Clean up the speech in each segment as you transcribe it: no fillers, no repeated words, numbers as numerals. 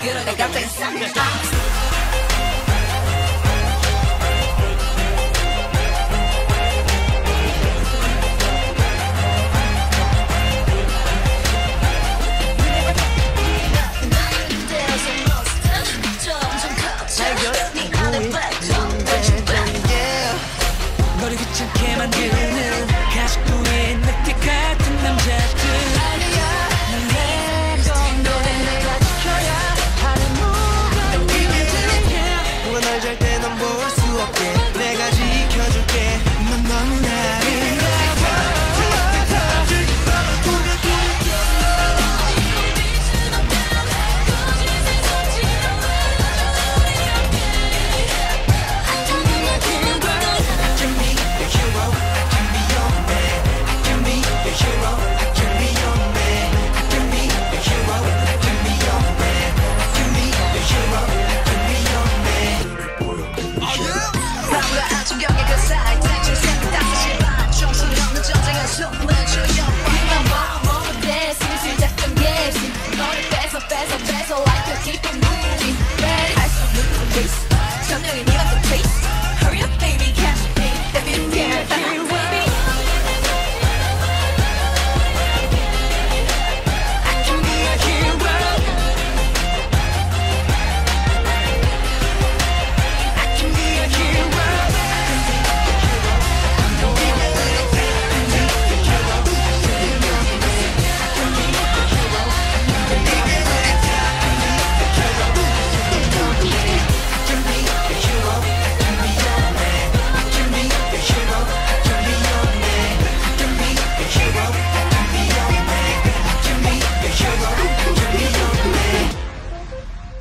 그러다 갑자기 싹 너를 귀찮게 만드는 가식부의 늑대 같은 남자들 아니야 넌 내가 지켜야 하는 무거운 누가 널 절대 넌 볼 수 없게 내가 지켜줄게 넌 너무나 아름다워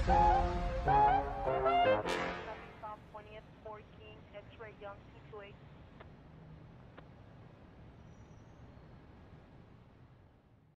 Young, ETZY.